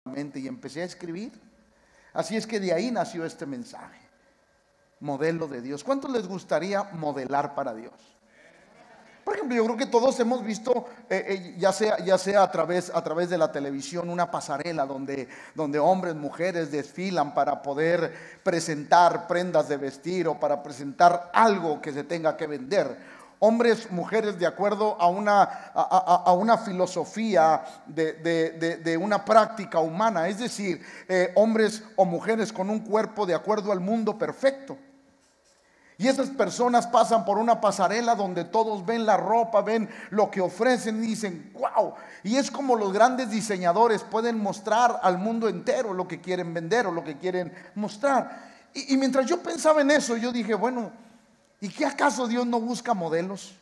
mente y empecé a escribir. Así es que de ahí nació este mensaje. Modelo de Dios. ¿Cuántos les gustaría modelar para Dios? Por ejemplo, yo creo que todos hemos visto, ya sea a través de la televisión, una pasarela donde hombres, mujeres desfilan para poder presentar prendas de vestir o para presentar algo que se tenga que vender. Hombres, mujeres de acuerdo a una filosofía de una práctica humana. Es decir, hombres o mujeres con un cuerpo de acuerdo al mundo perfecto. Y esas personas pasan por una pasarela donde todos ven la ropa, ven lo que ofrecen y dicen, wow. Y es como los grandes diseñadores pueden mostrar al mundo entero lo que quieren vender o lo que quieren mostrar. Y mientras yo pensaba en eso, yo dije, bueno, ¿y qué acaso Dios no busca modelos?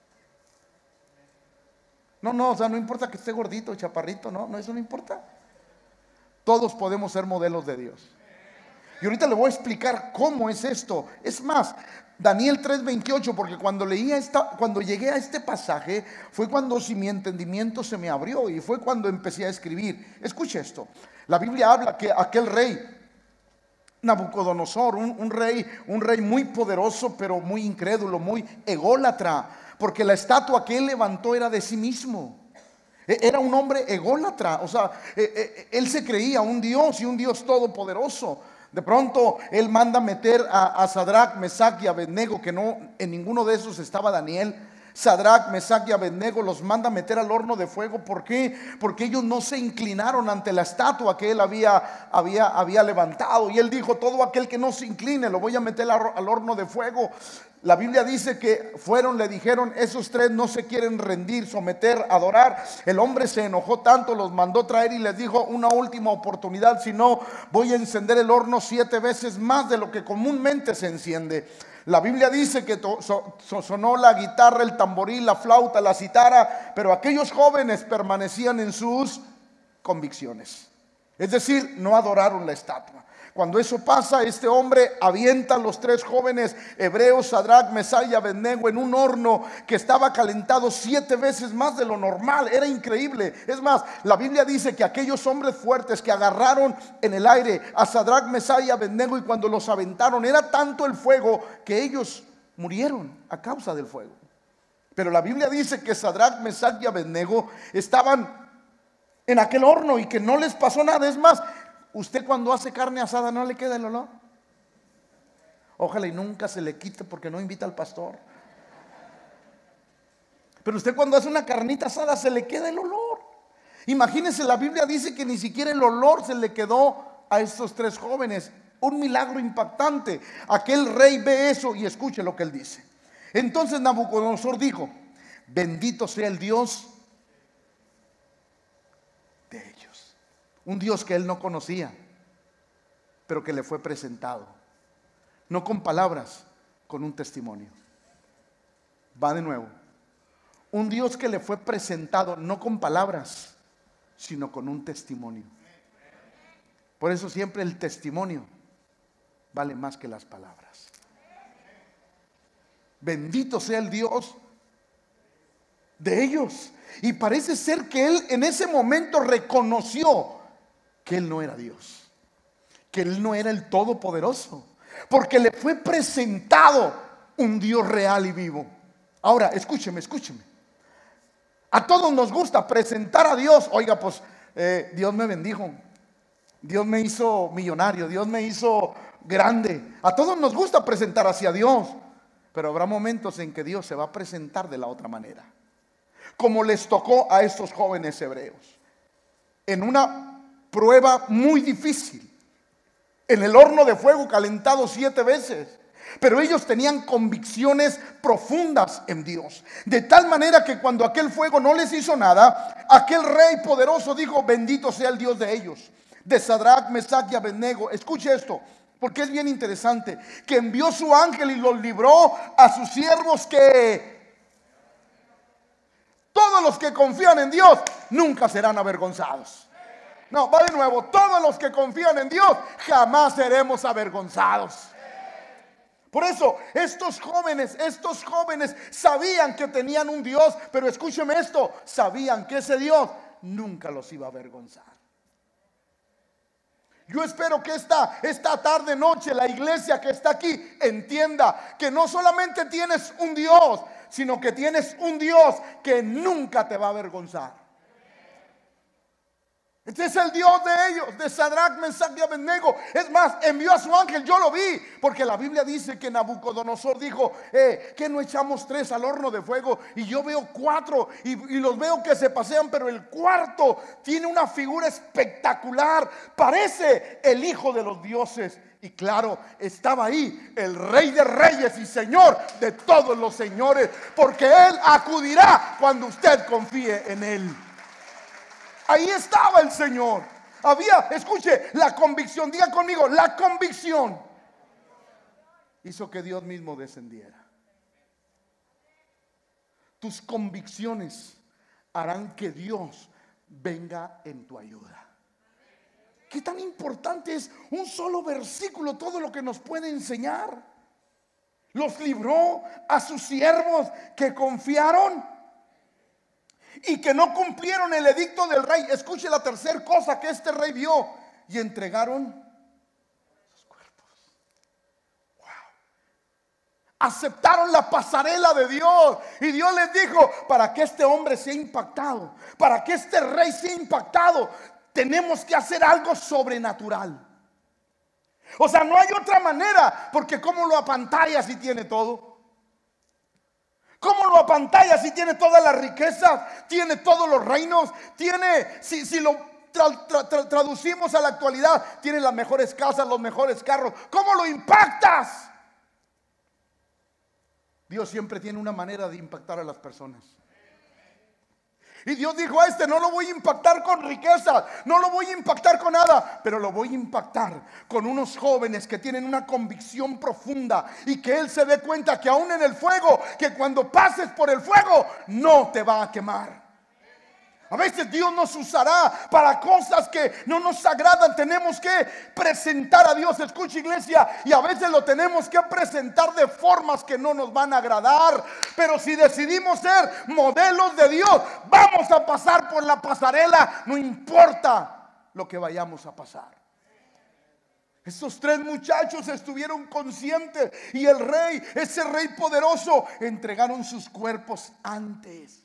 No, o sea, no importa que esté gordito, chaparrito, no, eso no importa. Todos podemos ser modelos de Dios. Y ahorita le voy a explicar cómo es esto. Es más, Daniel 3:28, porque cuando llegué a este pasaje, fue cuando mi entendimiento se me abrió y fue cuando empecé a escribir. Escuche esto. La Biblia habla que aquel rey Nabucodonosor, un rey muy poderoso, pero muy incrédulo, muy ególatra, porque la estatua que él levantó era de sí mismo. Era un hombre ególatra, o sea, él se creía un Dios y un Dios todopoderoso. De pronto él manda meter a Sadrac, Mesac y Abednego, que no en ninguno de esos estaba Daniel. Sadrac, Mesac y Abednego los manda meter al horno de fuego. ¿Por qué? Porque ellos no se inclinaron ante la estatua que él había levantado. Y él dijo, todo aquel que no se incline lo voy a meter al horno de fuego. La Biblia dice que le dijeron, esos tres no se quieren rendir, someter, adorar. El hombre se enojó tanto, los mandó traer y les dijo, una última oportunidad, si no voy a encender el horno 7 veces más de lo que comúnmente se enciende. La Biblia dice que sonó la guitarra, el tamboril, la flauta, la citara, pero aquellos jóvenes permanecían en sus convicciones. Es decir, no adoraron la estatua. Cuando eso pasa, este hombre avienta a los 3 jóvenes hebreos, Sadrac, Mesach y Abednego, en un horno que estaba calentado 7 veces más de lo normal. Era increíble. Es más, la Biblia dice que aquellos hombres fuertes que agarraron en el aire a Sadrac, Mesach y Abednego, y cuando los aventaron, era tanto el fuego que ellos murieron a causa del fuego. Pero la Biblia dice que Sadrac, Mesach y Abednego estaban en aquel horno y que no les pasó nada. Es más, usted cuando hace carne asada, ¿no le queda el olor? Ojalá y nunca se le quite porque no invita al pastor. Pero usted cuando hace una carnita asada se le queda el olor. Imagínense, la Biblia dice que ni siquiera el olor se le quedó a estos 3 jóvenes. Un milagro impactante. Aquel rey ve eso y escuche lo que él dice. Entonces Nabucodonosor dijo, bendito sea el Dios de ellos. Un Dios que él no conocía, pero que le fue presentado. No con palabras, con un testimonio. Va de nuevo. Un Dios que le fue presentado no con palabras, sino con un testimonio. Por eso siempre el testimonio vale más que las palabras. Bendito sea el Dios de ellos. Y parece ser que él en ese momento reconoció que él no era Dios, que él no era el Todopoderoso, porque le fue presentado un Dios real y vivo. Ahora, escúcheme. A todos nos gusta presentar a Dios. Oiga, pues Dios me bendijo, Dios me hizo millonario, Dios me hizo grande. A todos nos gusta presentar hacia Dios, pero habrá momentos en que Dios se va a presentar de la otra manera, como les tocó a estos jóvenes hebreos, en una prueba muy difícil, en el horno de fuego calentado 7 veces. Pero ellos tenían convicciones profundas en Dios, de tal manera que cuando aquel fuego no les hizo nada, aquel rey poderoso dijo, bendito sea el Dios de ellos, de Sadrac, Mesach y Abednego. Escuche esto, porque es bien interesante, que envió su ángel y los libró a sus siervos, que todos los que confían en Dios nunca serán avergonzados. No, va de nuevo, todos los que confían en Dios jamás seremos avergonzados. Por eso estos jóvenes sabían que tenían un Dios, pero escúcheme esto, sabían que ese Dios nunca los iba a avergonzar. Yo espero que esta tarde, noche, la iglesia que está aquí entienda que no solamente tienes un Dios, sino que tienes un Dios que nunca te va a avergonzar. Este es el Dios de ellos, de Sadrach, Mesach y Abednego. Es más, envió a su ángel, yo lo vi, porque la Biblia dice que Nabucodonosor dijo, que no echamos 3 al horno de fuego, y yo veo 4 y los veo que se pasean, pero el cuarto tiene una figura espectacular, parece el hijo de los dioses. Y claro, estaba ahí el Rey de Reyes y Señor de todos los señores, porque Él acudirá cuando usted confíe en Él. Ahí estaba el Señor. Había, escuche, la convicción. Diga conmigo, la convicción hizo que Dios mismo descendiera. Tus convicciones harán que Dios venga en tu ayuda. Qué tan importante es un solo versículo, todo lo que nos puede enseñar. Los libró a sus siervos que confiaron y que no cumplieron el edicto del rey. Escuche la tercera cosa que este rey vio: y entregaron sus cuerpos. Wow. Aceptaron la pasarela de Dios, y Dios les dijo: para que este hombre sea impactado, para que este rey sea impactado, tenemos que hacer algo sobrenatural. O sea, no hay otra manera, porque ¿cómo lo apantalla si tiene todo? ¿Cómo lo apantalla si tiene todas las riquezas? Tiene todos los reinos. Tiene, si lo traducimos a la actualidad, tiene las mejores casas, los mejores carros. ¿Cómo lo impactas? Dios siempre tiene una manera de impactar a las personas. Y Dios dijo: a este no lo voy a impactar con riqueza, no lo voy a impactar con nada, pero lo voy a impactar con unos jóvenes que tienen una convicción profunda, y que Él se dé cuenta que aún en el fuego, que cuando pases por el fuego no te va a quemar. A veces Dios nos usará para cosas que no nos agradan. Tenemos que presentar a Dios, escucha iglesia, y a veces lo tenemos que presentar de formas que no nos van a agradar. Pero si decidimos ser modelos de Dios, vamos a pasar por la pasarela, no importa lo que vayamos a pasar. Estos 3 muchachos estuvieron conscientes, y el rey, ese rey poderoso, entregaron sus cuerpos antes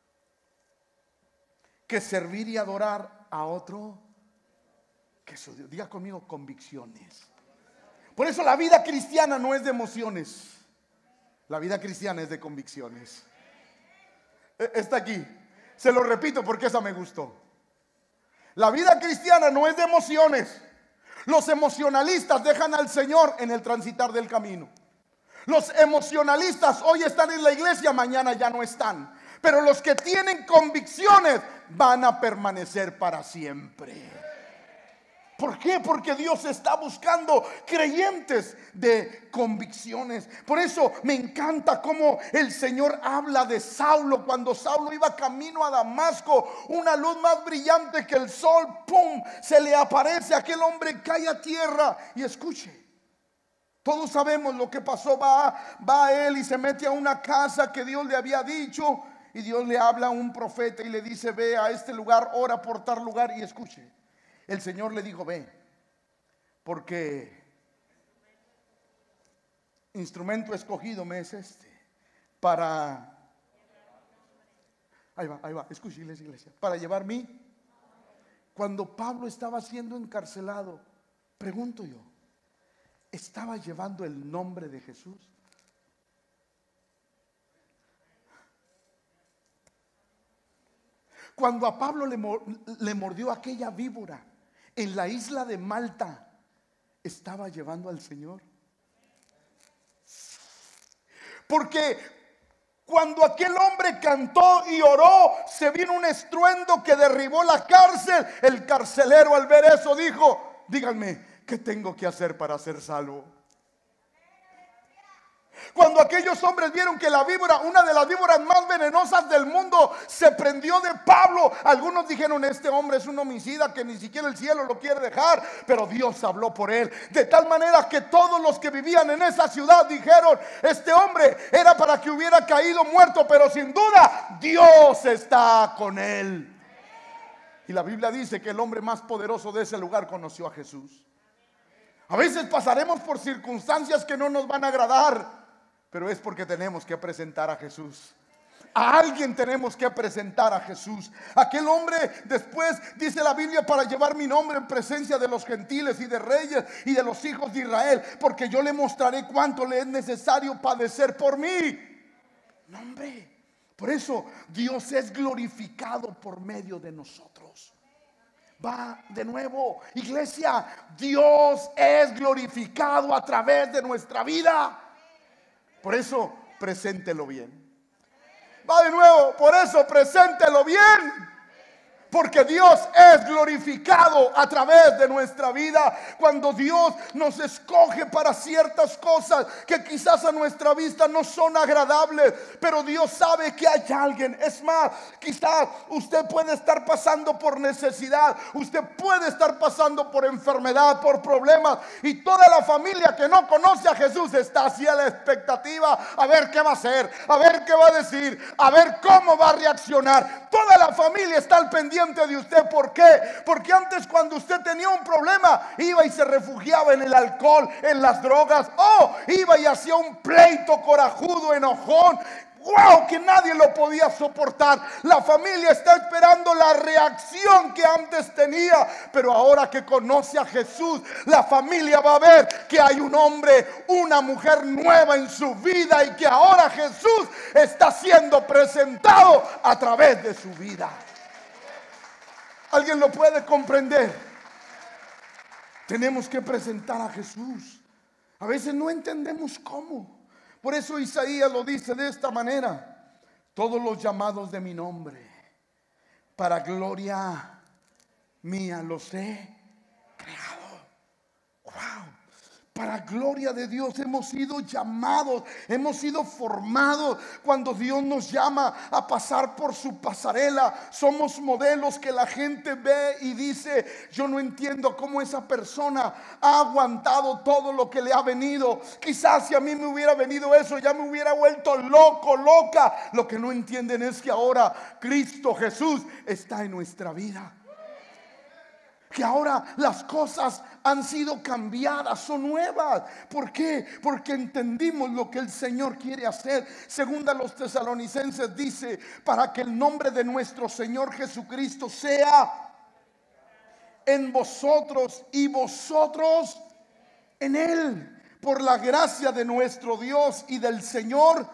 que servir y adorar a otro que su Dios. Diga conmigo, convicciones. Por eso la vida cristiana no es de emociones, la vida cristiana es de convicciones. Está aquí, se lo repito porque esa me gustó. La vida cristiana no es de emociones. Los emocionalistas dejan al Señor en el transitar del camino. Los emocionalistas hoy están en la iglesia, mañana ya no están. Pero los que tienen convicciones van a permanecer para siempre. ¿Por qué? Porque Dios está buscando creyentes de convicciones. Por eso me encanta cómo el Señor habla de Saulo. Cuando Saulo iba camino a Damasco, una luz más brillante que el sol, ¡pum!, se le aparece. Aquel hombre cae a tierra. Y escuche, todos sabemos lo que pasó. Va él y se mete a una casa que Dios le había dicho. Y Dios le habla a un profeta y le dice: ve a este lugar, ora por tal lugar. Y escuche, el Señor le dijo: ve, porque instrumento escogido me es este para... Ahí va, escuche iglesia, para llevar mí. Cuando Pablo estaba siendo encarcelado, pregunto yo, ¿estaba llevando el nombre de Jesús? Cuando a Pablo le mordió aquella víbora en la isla de Malta, ¿estaba llevando al Señor? Porque cuando aquel hombre cantó y oró, se vino un estruendo que derribó la cárcel. El carcelero, al ver eso, dijo: díganme, ¿qué tengo que hacer para ser salvo? Cuando aquellos hombres vieron que la víbora, una de las víboras más venenosas del mundo, se prendió de Pablo, algunos dijeron: este hombre es un homicida que ni siquiera el cielo lo quiere dejar. Pero Dios habló por él, de tal manera que todos los que vivían en esa ciudad dijeron: este hombre era para que hubiera caído muerto, pero sin duda Dios está con él. Y la Biblia dice que el hombre más poderoso de ese lugar conoció a Jesús. A veces pasaremos por circunstancias que no nos van a agradar, pero es porque tenemos que presentar a Jesús. A alguien tenemos que presentar a Jesús. Aquel hombre después, dice la Biblia, para llevar mi nombre en presencia de los gentiles y de reyes y de los hijos de Israel, porque yo le mostraré cuánto le es necesario padecer por mí. No, hombre. Por eso Dios es glorificado por medio de nosotros. Va de nuevo, iglesia, Dios es glorificado a través de nuestra vida. Por eso, preséntelo bien. Va de nuevo, por eso preséntelo bien. Porque Dios es glorificado a través de nuestra vida. Cuando Dios nos escoge para ciertas cosas que quizás a nuestra vista no son agradables, pero Dios sabe que hay alguien. Es más, quizás usted puede estar pasando por necesidad, usted puede estar pasando por enfermedad, por problemas, y toda la familia que no conoce a Jesús está así a la expectativa, a ver qué va a hacer, a ver qué va a decir, a ver cómo va a reaccionar. Toda la familia está al pendiente de usted. ¿Por qué? Porque antes, cuando usted tenía un problema, iba y se refugiaba en el alcohol, en las drogas, o iba y hacía un pleito corajudo, enojón, wow, que nadie lo podía soportar. La familia está esperando la reacción que antes tenía, pero ahora que conoce a Jesús, la familia va a ver que hay un hombre, una mujer nueva en su vida, y que ahora Jesús está siendo presentado a través de su vida. ¿Alguien lo puede comprender? Tenemos que presentar a Jesús. A veces no entendemos cómo. Por eso Isaías lo dice de esta manera: todos los llamados de mi nombre, para gloria mía los he creado. Wow. Para gloria de Dios hemos sido llamados, hemos sido formados. Cuando Dios nos llama a pasar por su pasarela, somos modelos que la gente ve y dice: yo no entiendo cómo esa persona ha aguantado todo lo que le ha venido. Quizás si a mí me hubiera venido eso, ya me hubiera vuelto loco, loca. Lo que no entienden es que ahora Cristo Jesús está en nuestra vida. Que ahora las cosas han sido cambiadas, son nuevas. ¿Por qué? Porque entendimos lo que el Señor quiere hacer. Segunda a los Tesalonicenses dice: para que el nombre de nuestro Señor Jesucristo sea en vosotros y vosotros en Él, por la gracia de nuestro Dios y del Señor.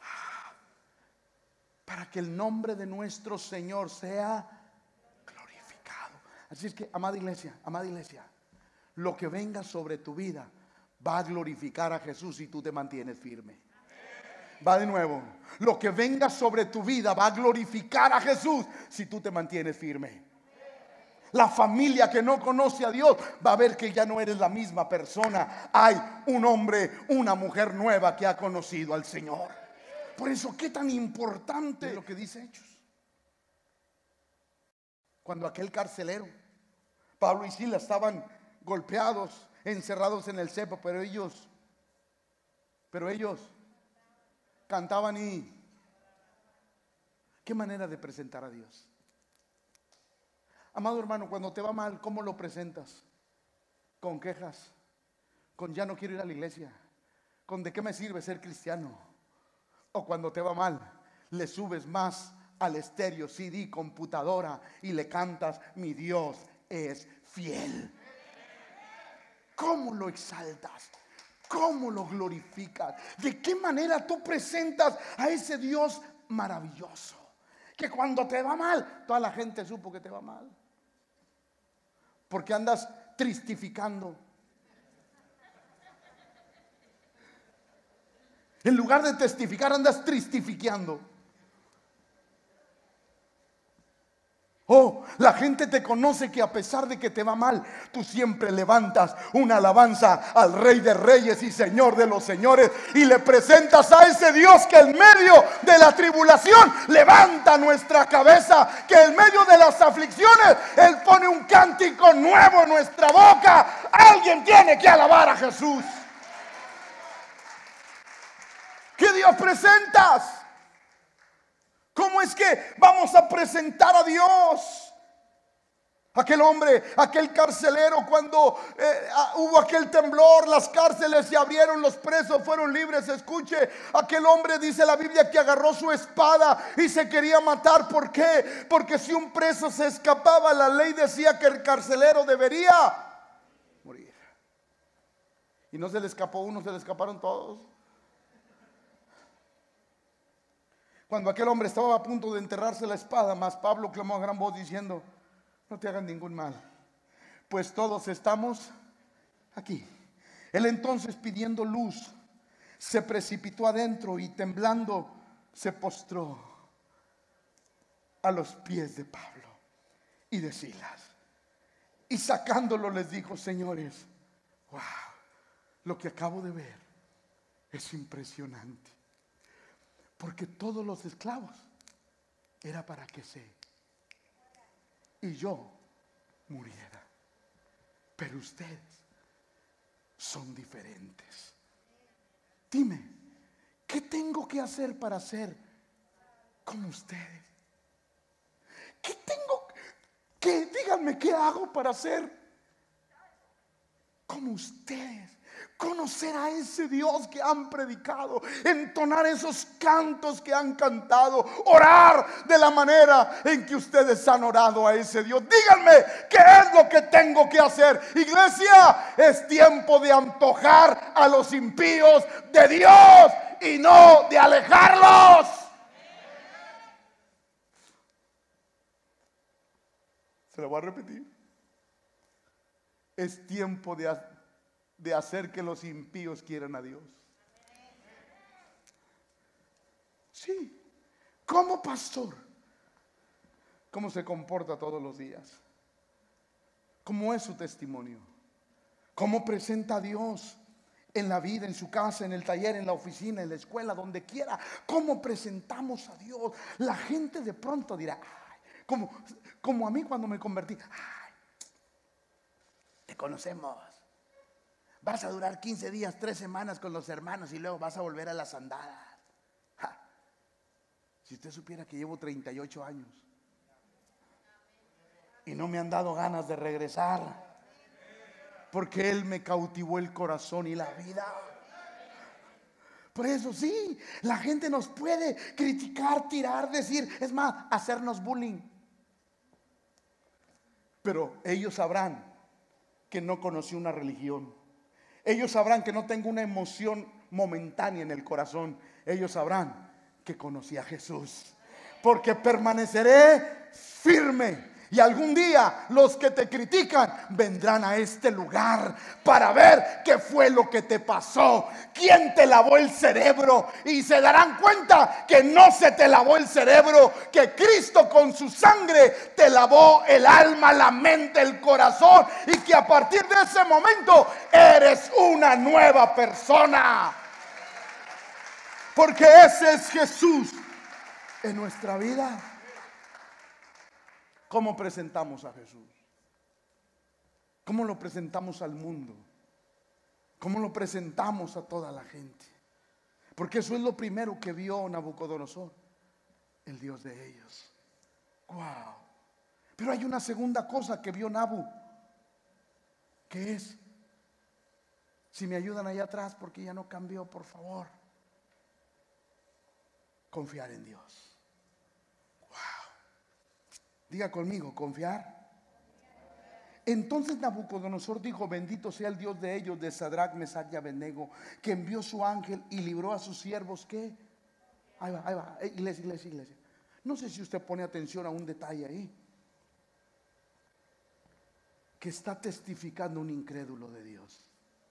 Para que el nombre de nuestro Señor sea. Así es que, amada iglesia, lo que venga sobre tu vida va a glorificar a Jesús si tú te mantienes firme. Va de nuevo. Lo que venga sobre tu vida va a glorificar a Jesús si tú te mantienes firme. La familia que no conoce a Dios va a ver que ya no eres la misma persona. Hay un hombre, una mujer nueva que ha conocido al Señor. Por eso, qué tan importante es lo que dice Hechos. Cuando aquel carcelero, Pablo y Silas, estaban golpeados, encerrados en el cepo, pero ellos cantaban. Y qué manera de presentar a Dios. Amado hermano, cuando te va mal, ¿cómo lo presentas? Con quejas, con ya no quiero ir a la iglesia, con de qué me sirve ser cristiano. O cuando te va mal, le subes más al estéreo, CD, computadora, y le cantas: mi Dios es fiel. ¿Cómo lo exaltas? ¿Cómo lo glorificas? ¿De qué manera tú presentas a ese Dios maravilloso? Que cuando te va mal, toda la gente supo que te va mal, porque andas tristificando. En lugar de testificar, andas tristificando. Oh, la gente te conoce que a pesar de que te va mal, tú siempre levantas una alabanza al Rey de Reyes y Señor de los Señores, y le presentas a ese Dios que en medio de la tribulación levanta nuestra cabeza, que en medio de las aflicciones Él pone un cántico nuevo en nuestra boca. Alguien tiene que alabar a Jesús. ¿Qué Dios presentas? ¿Cómo es que vamos a presentar a Dios? Aquel hombre, aquel carcelero, cuando hubo aquel temblor, las cárceles se abrieron, los presos fueron libres. Escuche, aquel hombre, dice la Biblia, que agarró su espada y se quería matar. ¿Por qué? Porque si un preso se escapaba, la ley decía que el carcelero debería morir. Y no se le escapó uno, se le escaparon todos. Cuando aquel hombre estaba a punto de enterrarse la espada, mas Pablo clamó a gran voz diciendo: no te hagan ningún mal, pues todos estamos aquí. Él entonces, pidiendo luz, se precipitó adentro y temblando se postró a los pies de Pablo y de Silas. Y sacándolo les dijo: señores, wow, lo que acabo de ver es impresionante. Porque todos los esclavos era para que y yo muriera, pero ustedes son diferentes. Dime, ¿qué tengo que hacer para ser como ustedes? ¿Qué tengo que, díganme, qué hago para ser como ustedes? Conocer a ese Dios que han predicado, entonar esos cantos que han cantado, orar de la manera en que ustedes han orado a ese Dios. Díganme, ¿qué es lo que tengo que hacer? Iglesia, es tiempo de antojar a los impíos de Dios y no de alejarlos. Se lo voy a repetir. Es tiempo de hacer que los impíos quieran a Dios. Sí, como pastor, ¿cómo se comporta todos los días? ¿Cómo es su testimonio? ¿Cómo presenta a Dios en la vida, en su casa, en el taller, en la oficina, en la escuela, donde quiera? ¿Cómo presentamos a Dios? La gente de pronto dirá: ay, como a mí cuando me convertí, ay, te conocemos. Vas a durar 15 días, 3 semanas con los hermanos y luego vas a volver a las andadas. ¡Ja! Si usted supiera que llevo 38 años y no me han dado ganas de regresar, porque Él me cautivó el corazón y la vida. Por eso sí, la gente nos puede criticar, tirar, decir, es más, hacernos bullying. Pero ellos sabrán que no conocí una religión. Ellos sabrán que no tengo una emoción momentánea en el corazón. Ellos sabrán que conocí a Jesús. Porque permaneceré firme. Y algún día los que te critican vendrán a este lugar para ver qué fue lo que te pasó, quién te lavó el cerebro, y se darán cuenta que no se te lavó el cerebro, que Cristo con su sangre te lavó el alma, la mente, el corazón, y que a partir de ese momento eres una nueva persona. Porque ese es Jesús en nuestra vida. ¿Cómo presentamos a Jesús? ¿Cómo lo presentamos al mundo? ¿Cómo lo presentamos a toda la gente? Porque eso es lo primero que vio Nabucodonosor, el Dios de ellos. Wow. Pero hay una segunda cosa que vio Nabu, que es, si me ayudan allá atrás porque ya no cambió, por favor, confiar en Dios. Diga conmigo, confiar. Entonces Nabucodonosor dijo: bendito sea el Dios de ellos, de Sadrach, Mesach y Abednego, que envió su ángel y libró a sus siervos. ¿Qué? Ahí va, iglesia. No sé si usted pone atención a un detalle ahí, que está testificando un incrédulo de Dios.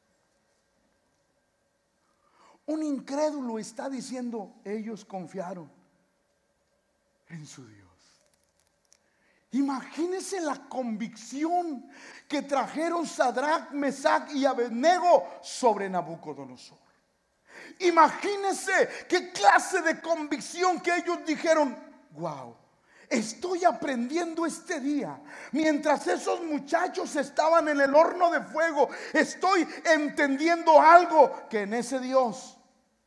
Un incrédulo está diciendo: ellos confiaron en su Dios. Imagínense la convicción que trajeron Sadrach, Mesach y Abednego sobre Nabucodonosor. Imagínense qué clase de convicción que ellos dijeron: wow, estoy aprendiendo este día. Mientras esos muchachos estaban en el horno de fuego, estoy entendiendo algo, que en ese Dios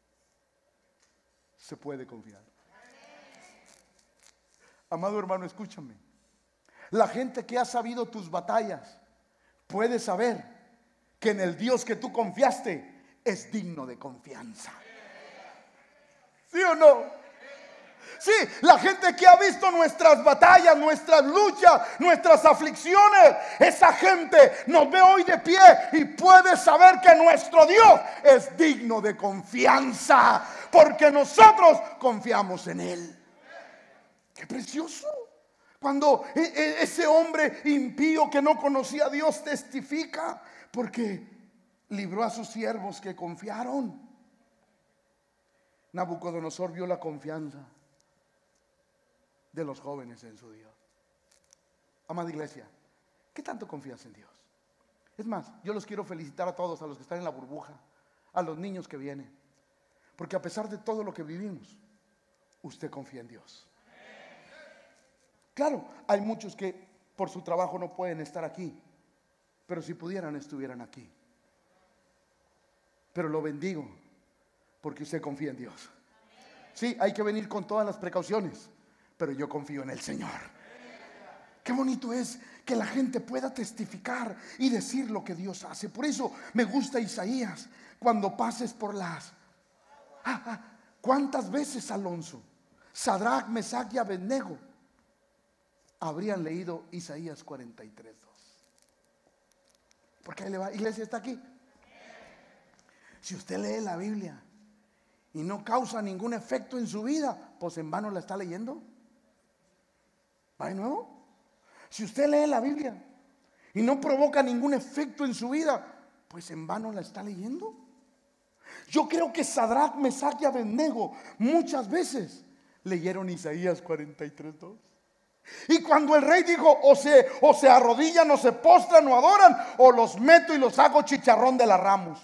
se puede confiar. Amado hermano, escúchame. La gente que ha sabido tus batallas puede saber que en el Dios que tú confiaste es digno de confianza. ¿Sí o no? Sí, la gente que ha visto nuestras batallas, nuestras luchas, nuestras aflicciones, esa gente nos ve hoy de pie y puede saber que nuestro Dios es digno de confianza, porque nosotros confiamos en Él. ¡Qué precioso! Cuando ese hombre impío que no conocía a Dios testifica, porque libró a sus siervos que confiaron. Nabucodonosor vio la confianza de los jóvenes en su Dios. Amada iglesia, ¿qué tanto confías en Dios? Es más, yo los quiero felicitar a todos, a los que están en la burbuja, a los niños que vienen, porque a pesar de todo lo que vivimos, usted confía en Dios. Claro, hay muchos que por su trabajo no pueden estar aquí, pero si pudieran estuvieran aquí. Pero lo bendigo porque usted confía en Dios. Sí, hay que venir con todas las precauciones, pero yo confío en el Señor. Qué bonito es que la gente pueda testificar y decir lo que Dios hace. Por eso me gusta Isaías. Cuando pases por las... ¿Cuántas veces, Alonso, Sadrach, Mesach y Abednego habrían leído Isaías 43:2? Porque ahí le va, iglesia, está aquí. Si usted lee la Biblia y no causa ningún efecto en su vida, pues en vano la está leyendo. ¿Va de nuevo? Si usted lee la Biblia y no provoca ningún efecto en su vida, pues en vano la está leyendo. Yo creo que Sadrach, Mesach y Abednego muchas veces leyeron Isaías 43:2. Y cuando el rey dijo, o se arrodillan, o se postran, o adoran, o los meto y los hago chicharrón de las ramos.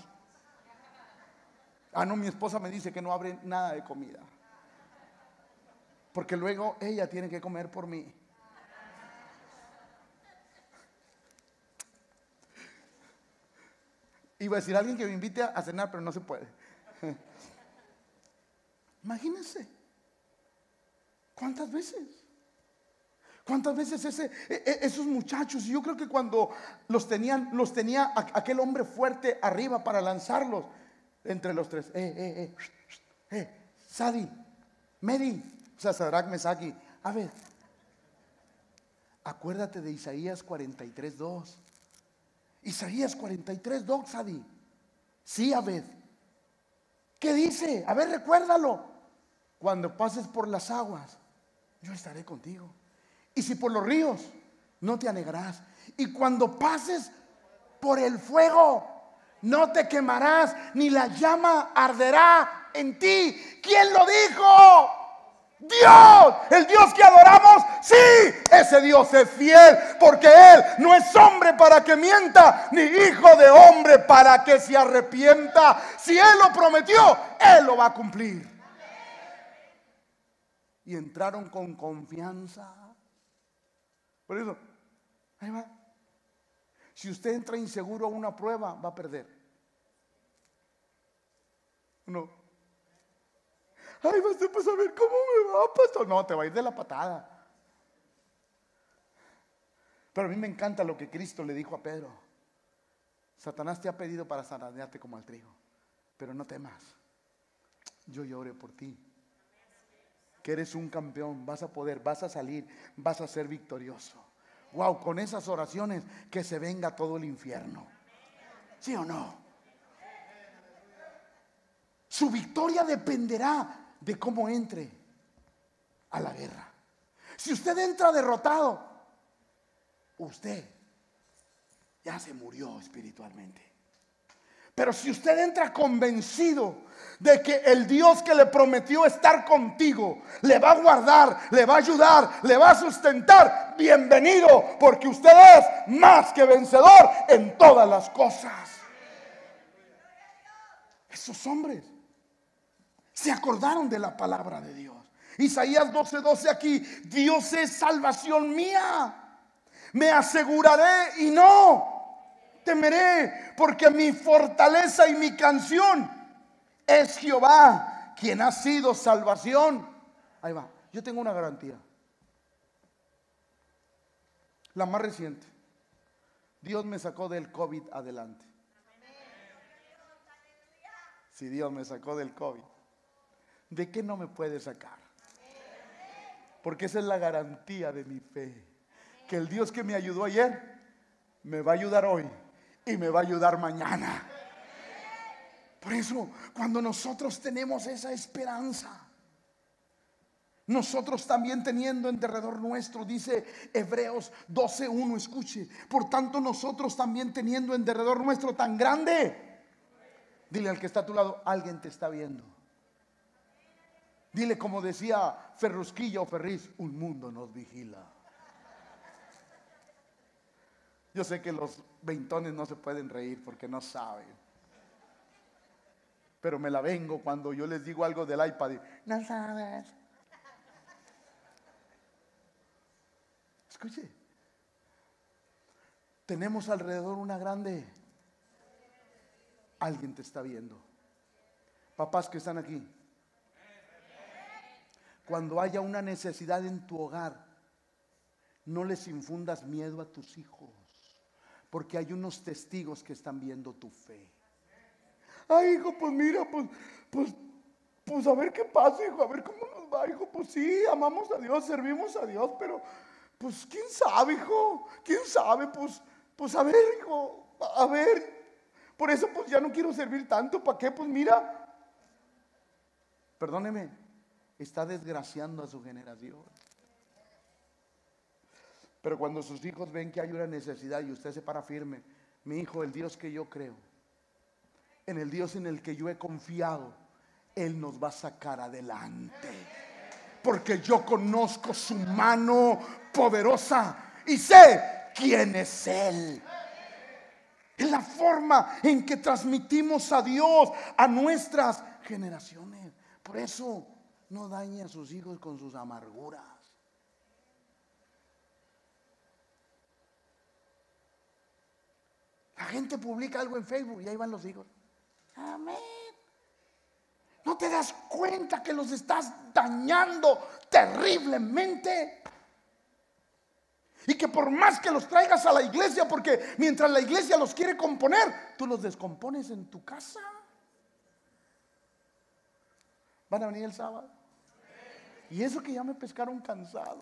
No, mi esposa me dice que no abre nada de comida, porque luego ella tiene que comer por mí. Iba a decir a alguien que me invite a cenar, pero no se puede. Imagínense. ¿Cuántas veces esos muchachos? Y yo creo que cuando los tenía aquel hombre fuerte arriba para lanzarlos, entre los tres, Sadi, Medi, o sea, Sadrach, Mesach, a ver, acuérdate de Isaías 43:2. Isaías 43:2, Sadi. Sí, a ver, ¿qué dice? A ver, recuérdalo. Cuando pases por las aguas, yo estaré contigo. Y si por los ríos, no te anegarás. Y cuando pases por el fuego, no te quemarás, ni la llama arderá en ti. ¿Quién lo dijo? Dios. El Dios que adoramos, sí, ese Dios es fiel, porque Él no es hombre para que mienta, ni hijo de hombre para que se arrepienta. Si Él lo prometió, Él lo va a cumplir. Y entraron con confianza. Por eso, ahí va. Si usted entra inseguro a una prueba, va a perder. No. Ay, vas a ver cómo me va, pastor. No, te va a ir de la patada. Pero a mí me encanta lo que Cristo le dijo a Pedro. Satanás te ha pedido para zarandearte como al trigo, pero no temas. Yo lloré por ti. Que eres un campeón, vas a poder, vas a salir, vas a ser victorioso. Wow, con esas oraciones que se venga todo el infierno. ¿Sí o no? Su victoria dependerá de cómo entre a la guerra. Si usted entra derrotado, usted ya se murió espiritualmente. Pero si usted entra convencido de que el Dios que le prometió estar contigo le va a guardar, le va a ayudar, le va a sustentar, bienvenido, porque usted es más que vencedor en todas las cosas. Esos hombres se acordaron de la palabra de Dios. Isaías 12:12 aquí: Dios es salvación mía, me aseguraré y no temeré, porque mi fortaleza y mi canción es Jehová, quien ha sido salvación. Ahí va, yo tengo una garantía. La más reciente. Dios me sacó del COVID adelante. Si Dios me sacó del COVID, ¿de qué no me puede sacar? Porque esa es la garantía de mi fe. Que el Dios que me ayudó ayer, me va a ayudar hoy y me va a ayudar mañana. Por eso, cuando nosotros tenemos esa esperanza, nosotros también teniendo en derredor nuestro, dice Hebreos 12:1, escuche, por tanto nosotros también teniendo en derredor nuestro tan grande, dile al que está a tu lado, alguien te está viendo. Dile como decía Ferrusquilla o Ferriz, un mundo nos vigila. Yo sé que los veintones no se pueden reír porque no saben, pero me la vengo cuando yo les digo algo del iPad y, no sabes. Escuche, tenemos alrededor una grande. Alguien te está viendo. Papás que están aquí, cuando haya una necesidad en tu hogar, no les infundas miedo a tus hijos, porque hay unos testigos que están viendo tu fe. Ay, hijo, pues mira, pues a ver qué pasa, hijo, a ver cómo nos va, hijo. Pues sí, amamos a Dios, servimos a Dios, pero pues quién sabe, hijo, quién sabe, pues a ver, hijo, a ver. Por eso pues ya no quiero servir tanto. ¿Para qué? Pues mira, perdóneme, está desgraciando a su generación. Pero cuando sus hijos ven que hay una necesidad y usted se para firme, mi hijo, el Dios que yo creo, en el Dios en el que yo he confiado, Él nos va a sacar adelante. Porque yo conozco su mano poderosa y sé quién es Él. Es la forma en que transmitimos a Dios a nuestras generaciones. Por eso no dañe a sus hijos con sus amarguras. La gente publica algo en Facebook y ahí van los hijos. Amén. ¿No te das cuenta que los estás dañando terriblemente? Y que por más que los traigas a la iglesia, porque mientras la iglesia los quiere componer, tú los descompones en tu casa. ¿Van a venir el sábado? Y eso que ya me pescaron cansado.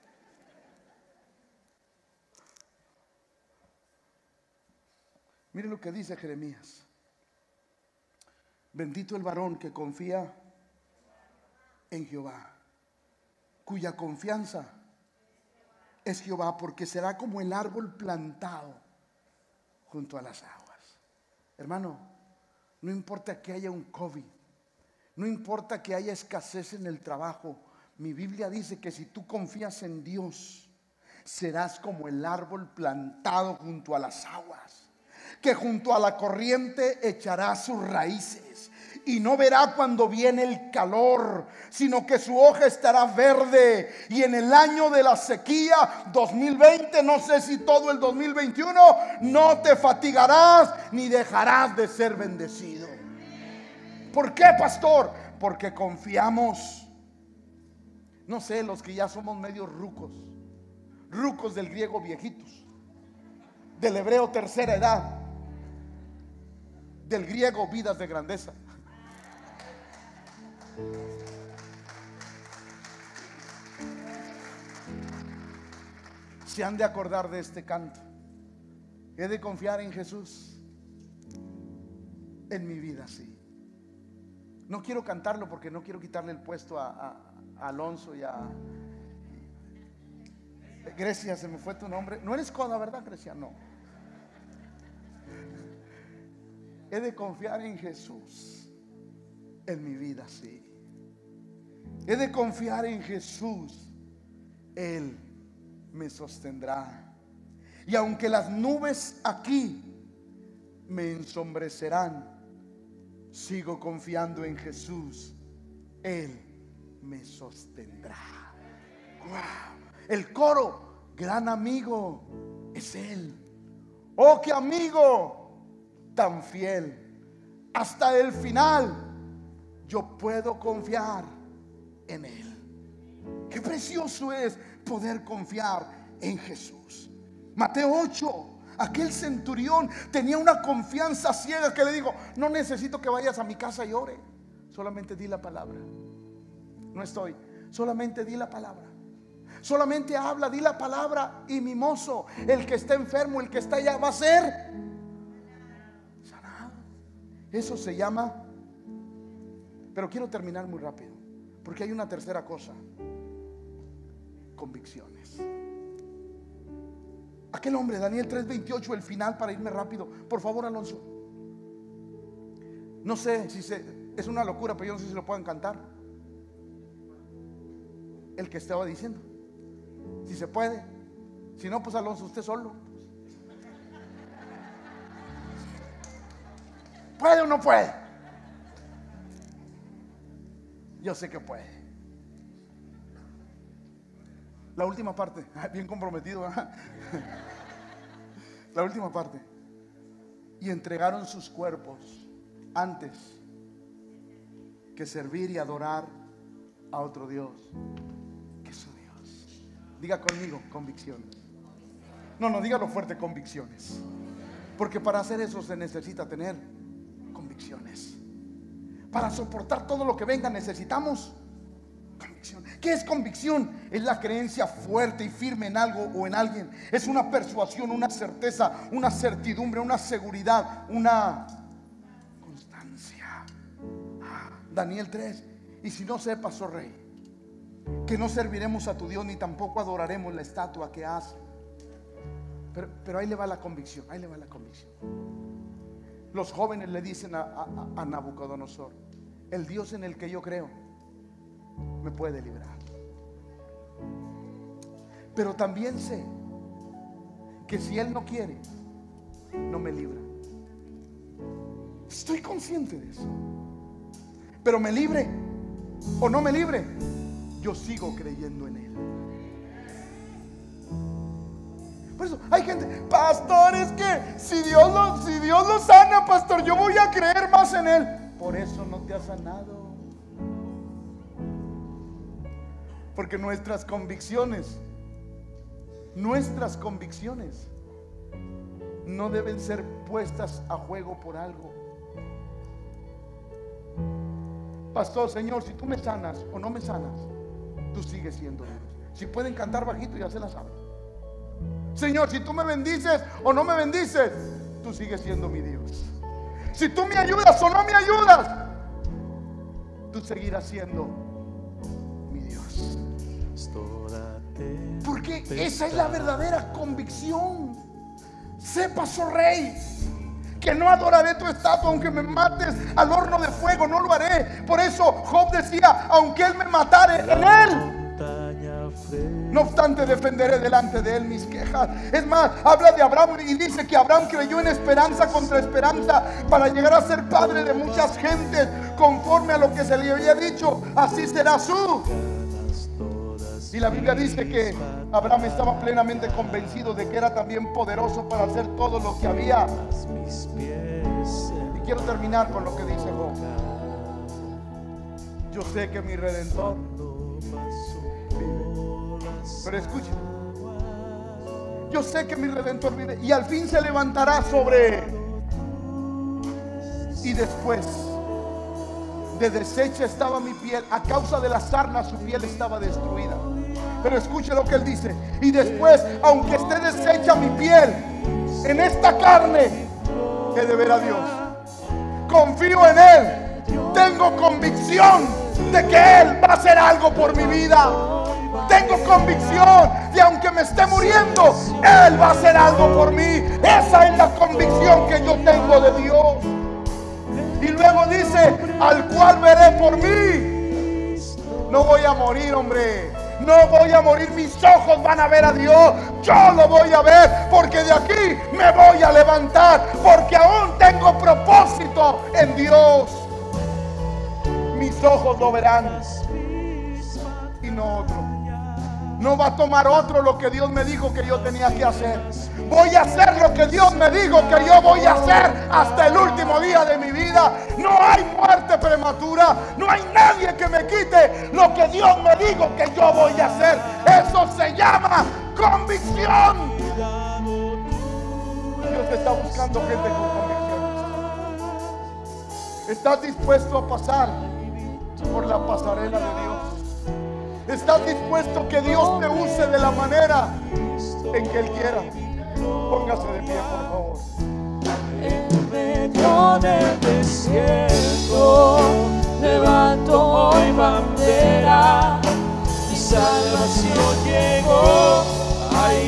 Mire lo que dice Jeremías. Bendito el varón que confía en Jehová, cuya confianza es Jehová, porque será como el árbol plantado junto a las aguas. Hermano, no importa que haya un COVID, no importa que haya escasez en el trabajo, mi Biblia dice que si tú confías en Dios, serás como el árbol plantado junto a las aguas, que junto a la corriente echará sus raíces y no verá cuando viene el calor, sino que su hoja estará verde. Y en el año de la sequía 2020, no sé si todo el 2021, no te fatigarás ni dejarás de ser bendecido. ¿Por qué, pastor? Porque confiamos. No sé, los que ya somos medios rucos del griego viejitos, del hebreo tercera edad, del griego vidas de grandeza. Se han de acordar de este canto. He de confiar en Jesús en mi vida, sí. No quiero cantarlo porque no quiero quitarle el puesto a Alonso y a Grecia, se me fue tu nombre. No eres Coda, ¿verdad, Grecia? No. He de confiar en Jesús en mi vida, sí. He de confiar en Jesús. Él me sostendrá. Y aunque las nubes aquí me ensombrecerán, sigo confiando en Jesús. Él me sostendrá. Wow. El coro, gran amigo es Él. Oh, qué amigo tan fiel. Hasta el final yo puedo confiar en Él. Qué precioso es poder confiar en Jesús. Mateo 8. Aquel centurión tenía una confianza ciega que le dijo: no necesito que vayas a mi casa y ore, solamente di la palabra. No estoy, solamente di la palabra. Solamente habla, di la palabra, y mi mozo, el que está enfermo, el que está allá, va a ser sanado. Eso se llama. Pero quiero terminar muy rápido, porque hay una tercera cosa: convicciones. Aquel hombre, Daniel 3:28, el final, para irme rápido. Por favor, Alonso. No sé si es una locura, pero yo no sé si lo pueden cantar. El que estaba diciendo, si se puede. Si no, pues Alonso, usted solo. ¿Puede o no puede? Yo sé que puede. La última parte, bien comprometido, ¿verdad? La última parte. Y entregaron sus cuerpos antes que servir y adorar a otro Dios que su Dios. Diga conmigo: convicciones. No, dígalo fuerte: convicciones. Porque para hacer eso se necesita tener convicciones. Para soportar todo lo que venga necesitamos convicción. ¿Qué es convicción? Es la creencia fuerte y firme en algo o en alguien. Es una persuasión, una certeza, una certidumbre, una seguridad, una constancia. Daniel 3. Y si no sepas, oh rey, que no serviremos a tu Dios, ni tampoco adoraremos la estatua que hace. Pero ahí le va la convicción. Ahí le va la convicción. Los jóvenes le dicen a Nabucodonosor: el Dios en el que yo creo me puede librar. Pero también sé que si Él no quiere, no me libra. Estoy consciente de eso. Pero me libre o no me libre, yo sigo creyendo en Él. Por eso hay gente: pastor, es que si Dios lo sana, pastor, yo voy a creer más en Él. Por eso no te ha sanado. Porque nuestras convicciones no deben ser puestas a juego por algo. Pastor, Señor, si tú me sanas o no me sanas, tú sigues siendo Dios. Si pueden cantar bajito, ya se la saben. Señor, si tú me bendices o no me bendices, tú sigues siendo mi Dios. Si tú me ayudas o no me ayudas, tú seguirás siendo mi Dios. Porque esa es la verdadera convicción. Sepas, oh rey, que no adoraré tu estatua, aunque me mates al horno de fuego, no lo haré. Por eso Job decía: aunque él me matare, en él, no obstante, defenderé delante de él mis quejas. Es más, habla de Abraham y dice que Abraham creyó en esperanza contra esperanza para llegar a ser padre de muchas gentes. Conforme a lo que se le había dicho, así será su. Y la Biblia dice que Abraham estaba plenamente convencido de que era también poderoso para hacer todo lo que había. Y quiero terminar con lo que dice Job. Yo sé que mi Redentor vive. Pero escucha, yo sé que mi Redentor vive, y al fin se levantará sobre. Y después de deshecha estaba mi piel, a causa de las sarnas su piel estaba destruida. Pero escuche lo que él dice: y después, aunque esté deshecha mi piel, en esta carne he de ver a Dios. Confío en Él, tengo convicción de que Él va a hacer algo por mi vida. Tengo convicción de, aunque me esté muriendo, Él va a hacer algo por mí. Esa es la convicción que yo tengo de Dios. Y luego dice: al cual veré por mí. No voy a morir, hombre. No voy a morir, mis ojos van a ver a Dios. Yo lo voy a ver, porque de aquí me voy a levantar, porque aún tengo propósito en Dios. Mis ojos lo verán y no otro. No va a tomar otro lo que Dios me dijo que yo tenía que hacer. Voy a hacer lo que Dios me dijo que yo voy a hacer hasta el último día de mi vida. No hay muerte prematura. No hay nadie que me quite lo que Dios me dijo que yo voy a hacer. Eso se llama convicción. te está buscando gente con convicciones. ¿Estás dispuesto a pasar por la pasarela de Dios? ¿Estás dispuesto que Dios te use de la manera en que Él quiera? Póngase de pie, por favor. En medio del desierto levanto hoy bandera. Mi salvación llegó, hay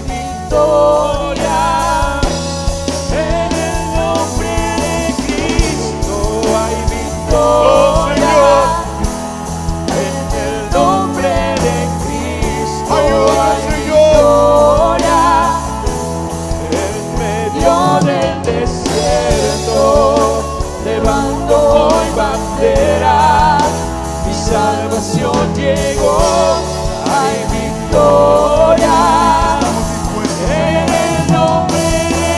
victoria. En el nombre de Cristo hay victoria. En el nombre de Cristo hay victoria. En medio del desierto levanto hoy bandera. Mi salvación llegó, hay victoria. En el nombre de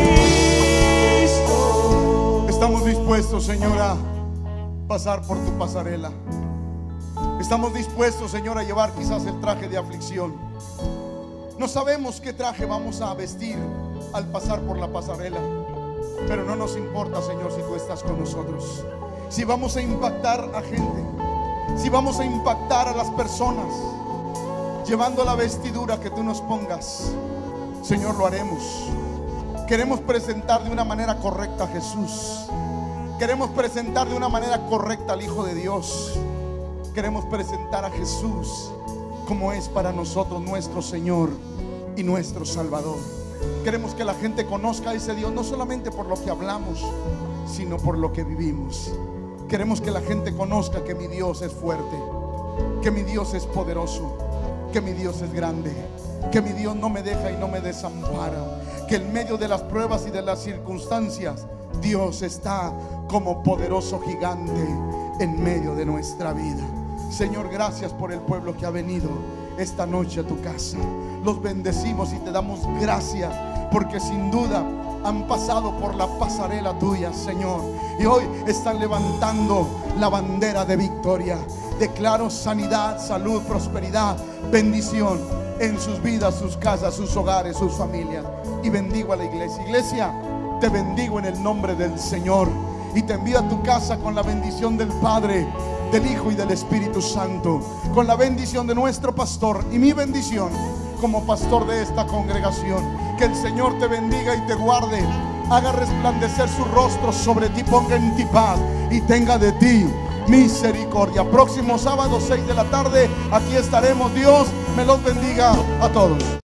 Cristo. Estamos dispuestos, Señor, a pasar por tu pasarela. Estamos dispuestos, Señor, a llevar quizás el traje de aflicción. No sabemos qué traje vamos a vestir al pasar por la pasarela, pero no nos importa, Señor, si tú estás con nosotros. Si vamos a impactar a gente, si vamos a impactar a las personas, llevando la vestidura que tú nos pongas, Señor, lo haremos. Queremos presentar de una manera correcta a Jesús. Queremos presentar de una manera correcta al Hijo de Dios. Queremos presentar a Jesús como es para nosotros nuestro Señor y nuestro Salvador. Queremos que la gente conozca a ese Dios, no solamente por lo que hablamos, sino por lo que vivimos. Queremos que la gente conozca que mi Dios es fuerte, que mi Dios es poderoso, que mi Dios es grande, que mi Dios no me deja y no me desampara, que en medio de las pruebas y de las circunstancias Dios está como poderoso gigante en medio de nuestra vida. Señor, gracias por el pueblo que ha venido esta noche a tu casa. Los bendecimos y te damos gracias, porque sin duda han pasado por la pasarela tuya, Señor, y hoy están levantando la bandera de victoria. Declaro sanidad, salud, prosperidad, bendición en sus vidas, sus casas, sus hogares, sus familias. Y bendigo a la iglesia. Iglesia, te bendigo en el nombre del Señor, y te envío a tu casa con la bendición del Padre, del Hijo y del Espíritu Santo, con la bendición de nuestro pastor y mi bendición como pastor de esta congregación. Que el Señor te bendiga y te guarde, haga resplandecer su rostro sobre ti, ponga en ti paz y tenga de ti misericordia. Próximo sábado 6 de la tarde, aquí estaremos. Dios me los bendiga a todos.